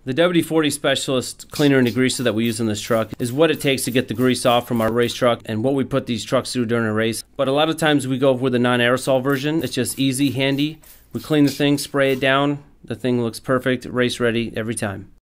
The WD-40 Specialist cleaner and degreaser that we use in this truck is what it takes to get the grease off from our race truck and what we put these trucks through during a race. But a lot of times we go with a non-aerosol version. It's just easy, handy. We clean the thing, spray it down. The thing looks perfect, race ready every time.